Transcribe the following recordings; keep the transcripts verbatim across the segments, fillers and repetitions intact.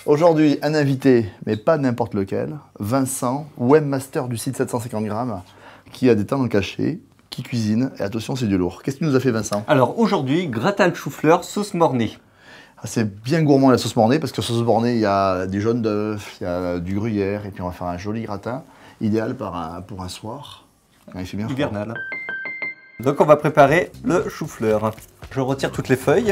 Aujourd'hui, un invité, mais pas n'importe lequel, Vincent, webmaster du site sept cent cinquante grammes, qui a des talents cachés, qui cuisine, et attention, c'est du lourd. Qu'est-ce que tu nous as fait, Vincent? Alors aujourd'hui, gratin de chou-fleur, sauce mornay. Ah, c'est bien gourmand la sauce mornay, parce que sauce mornay, il y a des jaunes d'œufs, il y a du gruyère, et puis on va faire un joli gratin, idéal pour un, pour un soir. Il fait bien froid. Hivernal. Donc on va préparer le chou-fleur. Je retire toutes les feuilles.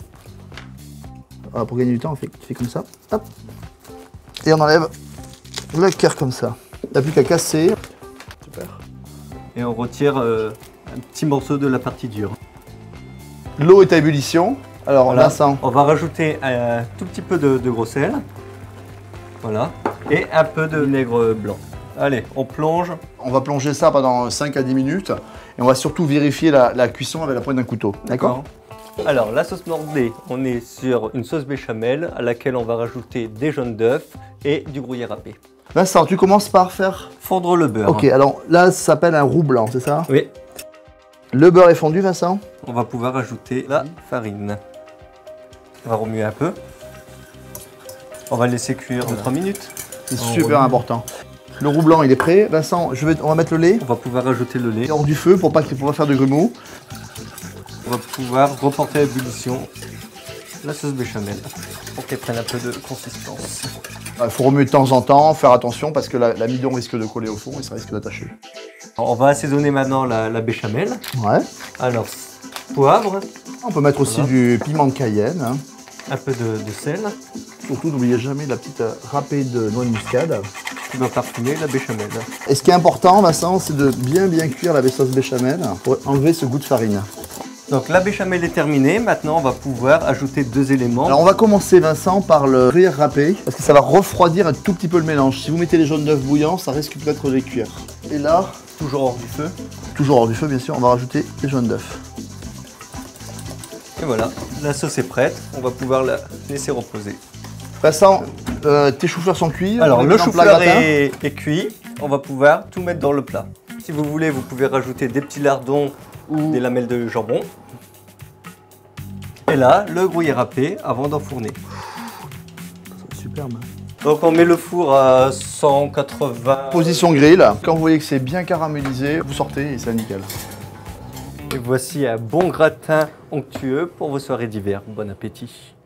Ah, pour gagner du temps, on fait, tu fais comme ça. Hop. Et on enlève le cœur comme ça. Il n'y a plus qu'à casser. Super. Et on retire euh, un petit morceau de la partie dure. L'eau est à ébullition. Alors Voilà. Vincent. On va rajouter un tout petit peu de, de gros sel. Voilà. Et un peu de vinaigre blanc. Allez, on plonge. On va plonger ça pendant cinq à dix minutes. Et on va surtout vérifier la, la cuisson avec la pointe d'un couteau. D'accord? Alors, la sauce mornay, on est sur une sauce béchamel à laquelle on va rajouter des jaunes d'œufs et du gruyère râpé. Vincent, tu commences par faire... Fondre le beurre. Ok, alors là, ça s'appelle un roux blanc, c'est ça? Oui. Le beurre est fondu, Vincent? On va pouvoir ajouter la farine. On va remuer un peu. On va laisser cuire deux trois minutes. C'est super important. Le roux blanc, il est prêt. Vincent, je vais, on va mettre le lait. On va pouvoir ajouter le lait. Hors du feu pour pas qu'il faut faire de grumeaux. On va pouvoir reporter à ébullition la sauce béchamel pour qu'elle prenne un peu de consistance. Il faut remuer de temps en temps, faire attention parce que l'amidon risque de coller au fond et ça risque d'attacher. On va assaisonner maintenant la, la béchamel. Ouais. Alors, poivre. On peut mettre aussi voilà. du piment de Cayenne. Hein. Un peu de, de sel. Surtout, n'oubliez jamais la petite râpée de noix de muscade. Qui va parfumer la béchamel. Et ce qui est important, Vincent, c'est de bien bien cuire la sauce béchamel pour enlever ce goût de farine. Donc la béchamel est terminée, maintenant on va pouvoir ajouter deux éléments. Alors on va commencer, Vincent, par le gruyère râpé, parce que ça va refroidir un tout petit peu le mélange. Si vous mettez les jaunes d'œufs bouillants, ça risque peut-être de les cuire. Et là, toujours hors du feu. Toujours hors du feu, bien sûr, on va rajouter les jaunes d'œufs. Et voilà, la sauce est prête, on va pouvoir la laisser reposer. Vincent, euh, tes choux-fleurs sont cuits. Alors le chou-fleur est, est cuit, on va pouvoir tout mettre dans le plat. Si vous voulez, vous pouvez rajouter des petits lardons ou des lamelles de jambon. Et là, le gruyère râpé avant d'enfourner. C'est superbe. Donc on met le four à cent quatre-vingts. Position grill. Quand vous voyez que c'est bien caramélisé, vous sortez et c'est nickel. Et voici un bon gratin onctueux pour vos soirées d'hiver. Bon appétit.